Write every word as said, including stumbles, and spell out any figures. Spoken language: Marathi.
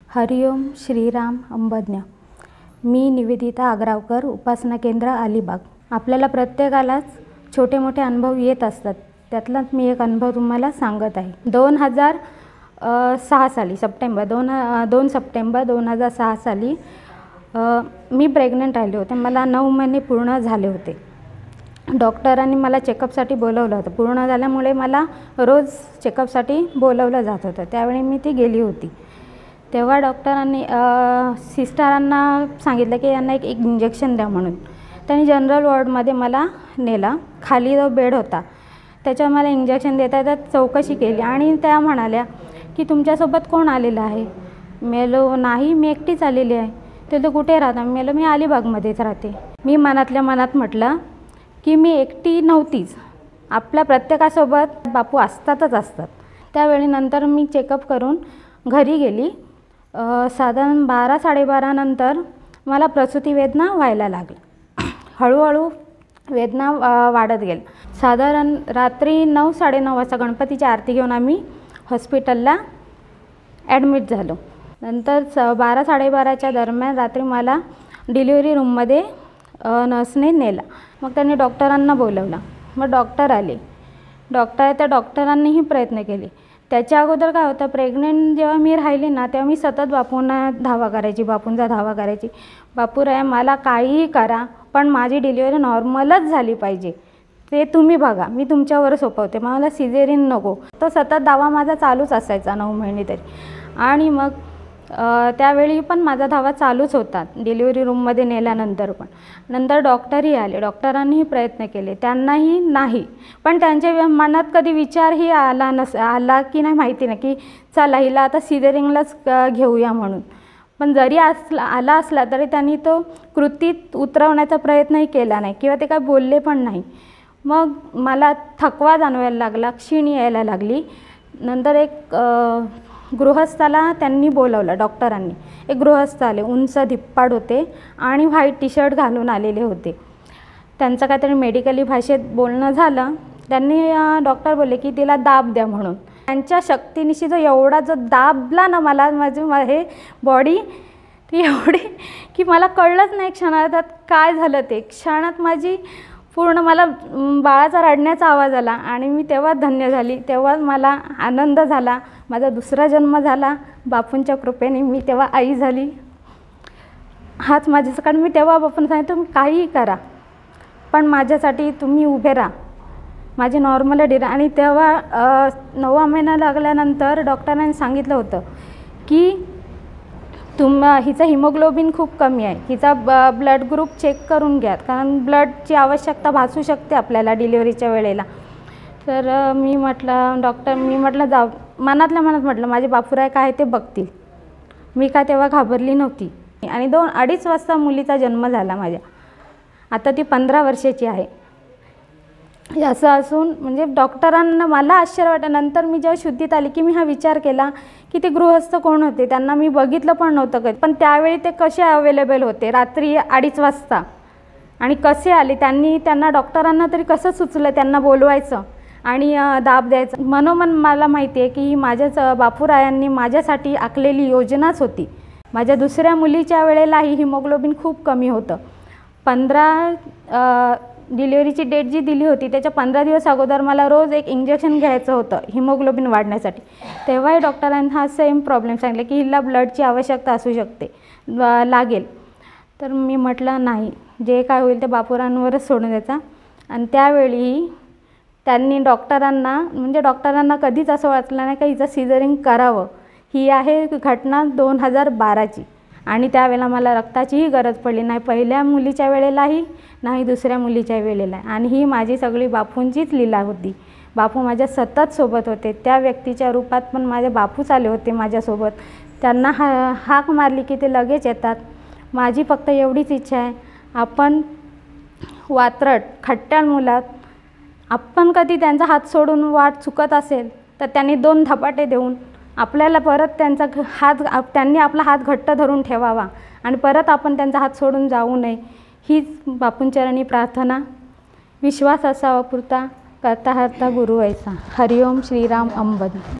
हरिओम श्रीराम अंबज्ञ। मी निवेदिता आग्रावकर, उपासना केंद्र अलिबाग। आपल्याला प्रत्येकालाच छोटे मोठे अनुभव येत असतात, त्यातलाच मी एक अनुभव तुम्हाला सांगत आहे। दोन हजार सहा साली सप्टेंबर दोन दोन सप्टेंबर दोन हजार सहा साली मी प्रेग्नंट राहिले होते। मला नऊ महिने पूर्ण झाले होते। डॉक्टरांनी मला चेकअपसाठी बोलवलं होतं। पूर्ण झाल्यामुळे मला रोज चेकअपसाठी बोलवलं जात होतं। त्यावेळी मी ती गेली होती। तेव्हा डॉक्टरांनी सिस्टरांना सांगितलं की यांना एक इंजेक्शन द्या म्हणून। त्यांनी जनरल वॉर्डमध्ये मला नेला। खाली जो बेड होता त्याच्यावर मला इंजेक्शन देता देता चौकशी केली आणि त्या म्हणाल्या की तुमच्यासोबत कोण आलेलं आहे? मेलो नाही, मी एकटीच आलेली आहे। ते तो कुठे राहता? मेलो मी अलिबागमध्येच राहते। मी मनातल्या मनात म्हटलं की मी एकटी नव्हतीच, आपल्या प्रत्येकासोबत बापू असतातच असतात। त्यावेळी नंतर मी चेकअप करून घरी गेली। साधारण बारा साडेबारा नंतर मला प्रसूती वेदना व्हायला लागल्या। हळूहळू वेदना वाढत गेल्या। साधारण रात्री नऊ साडेनऊ वाजता गणपतीची आरती घेऊन आम्ही हॉस्पिटलला ॲडमिट झालो। नंतर स बारा साडेबाराच्या दरम्यान रात्री मला डिलिव्हरी रूममध्ये नर्सने नेला। मग त्यांनी डॉक्टरांना बोलवलं। मग डॉक्टर आले। डॉक्टर त्या डॉक्टरांनीही प्रयत्न केले। त्याच्या अगोदर काय होतं, प्रेग्नेंट जेव्हा मी राहिली ना तेव्हा मी सतत बापूंना धावा करायची, बापूंचा धावा करायची। बापूराया मला काहीही करा पण माझी डिलिव्हरी नॉर्मलच झाली पाहिजे, ते तुम्ही बघा, मी तुमच्यावर सोपवते, मला सिझेरियन नको। तो सतत धावा माझा चालूच असायचा नऊ महिने तरी। आणि मग त्यावेळी पण माझा धावा चालूच होता डिलिव्हरी रूममध्ये नेल्यानंतर पण। नंतर डॉक्टरही आले। डॉक्टरांनीही प्रयत्न केले, त्यांनाही नाही। पण त्यांच्या मनात कधी विचारही आला नस आला की नाही माहिती नाही की चला हिला आता सिझेरियनलाच घेऊया म्हणून। पण जरी असला आला असला तरी त्यांनी तो कृतीत उतरवण्याचा प्रयत्नही केला नाही किंवा ते काय बोलले पण नाही। मग मला थकवा जाणवायला लागला, क्षीण यायला लागली। नंतर एक गृहस्थाला त्यांनी बोलवलं डॉक्टरांनी। एक गृहस्थ आले, उंच धिप्पाड होते आणि व्हाईट टी शर्ट घालून आलेले होते। त्यांचं काहीतरी मेडिकली भाषेत बोलणं झालं। त्यांनी डॉक्टर बोलले की तिला दाब द्या म्हणून। त्यांच्या शक्तीनिशी जो एवढा जो दाबला ना मला, माझी हे बॉडी ती एवढी की मला कळलंच नाही क्षणात काय झालं ते। क्षणात माझी पूर्ण मला बाळाचा रडण्याचा आवाज आला आणि मी तेव्हा धन्य झाली। तेव्हा मला आनंद झाला, माझा दुसरा जन्म झाला बापूंच्या कृपेने। मी तेव्हा आई झाली। हाच माझ्यासाठी मी तेव्हा बापूंना सांगितलं तुम्ही काहीही करा पण माझ्यासाठी तुम्ही उभे राहा, माझी नॉर्मल डिलिव्हरी। आणि तेव्हा नववा महिना लागल्यानंतर डॉक्टरांनी सांगितलं होतं की तुम हिचं हिमोग्लोबिन खूप कमी आहे, हिचा ब ब्लड ग्रुप चेक करून घ्या, कारण ब्लडची आवश्यकता भासू शकते आपल्याला डिलिव्हरीच्या वेळेला। तर मी म्हटलं डॉक्टर मी म्हटलं जाऊ, मनातल्या मनात म्हटलं माझे बापूराय काय ते बघतील। मी काय तेव्हा घाबरली नव्हती। आणि दोन अडीच वाजता मुलीचा जन्म झाला माझ्या। आता ती पंधरा वर्षाची आहे। असं असून म्हणजे डॉक्टरांना मला आश्चर्य वाटलं। नंतर मी जेव्हा शुद्धीत आली की मी हा विचार केला की ते गृहस्थ कोण होते, त्यांना मी बघितलं पण नव्हतं कधी, पण त्यावेळी ते कसे अवेलेबल होते रात्री अडीच वाजता आणि कसे आले, त्यांनी त्यांना डॉक्टरांना तरी कसं सुचलं त्यांना बोलवायचं आणि दाब द्यायचं। मनोमन मला माहिती आहे की ही माझ्याच बापूरायांनी माझ्यासाठी आखलेली योजनाच होती। माझ्या दुसऱ्या मुलीच्या वेळेलाही हिमोग्लोबिन खूप कमी होतं। पंधरा डिलिव्हरीची डेट जी दिली होती त्याच्या पंधरा दिवस अगोदर मला रोज एक इंजेक्शन घ्यायचं होतं हिमोग्लोबिन वाढण्यासाठी। तेव्हाही डॉक्टरांनी हा सेम प्रॉब्लेम सांगितला की हिला ब्लडची आवश्यकता असू शकते, लागेल। तर मी म्हटलं नाही, जे काय होईल ते बापूरांवरच सोडून द्यायचा। आणि त्यावेळी त्यांनी डॉक्टरांना म्हणजे डॉक्टरांना कधीच असं वाटलं नाही का हिचं सिझरिंग करावं। ही आहे घटना दोन हजार बाराची आणि त्यावेळेला मला रक्ताचीही गरज पडली नाही, पहिल्या मुलीच्या वेळेलाही नाही दुसऱ्या मुलीच्या वेळेला। आणि ही माझी सगळी बापूंचीच लीला होती। बापू माझ्या सतत सोबत होते। त्या व्यक्तीच्या रूपात पण माझे बापूच आले होते माझ्यासोबत। त्यांना हा हाक मारली की ते लगेच येतात। माझी फक्त एवढीच इच्छा आहे, आपण वात्रट खट्ट्याळ मुलात आपण कधी त्यांचा हात सोडून वाट चुकत असेल तर त्यांनी दोन धपाटे देऊन आपल्याला परत त्यांचा हात त्यांनी आपला हात घट्ट धरून ठेवावा आणि परत आपण त्यांचा हात सोडून जाऊ नये, हीच बापूंचरणी प्रार्थना। विश्वास असावा पुरता, करता हरता गुरु ऐसा। हरिओम श्रीराम अंबज्ञ।